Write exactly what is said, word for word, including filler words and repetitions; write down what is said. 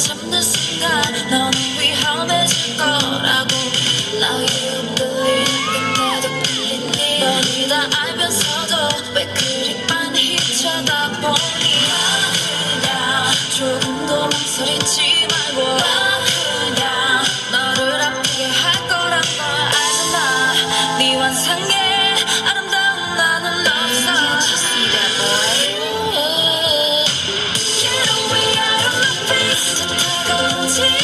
잡는 순간 너는 위험해질 거라고 Now you believe 근데도 끌리니 뻔히 다 알면서도 왜 그리 빤히 쳐다보니 그냥 조금 더 망설이지 말고 그냥 너를 아프게 할 거란 걸 알잖아 네 환상에 아름다운 나는 없어 Can't you see that boy Get away out of my face 저 다가오지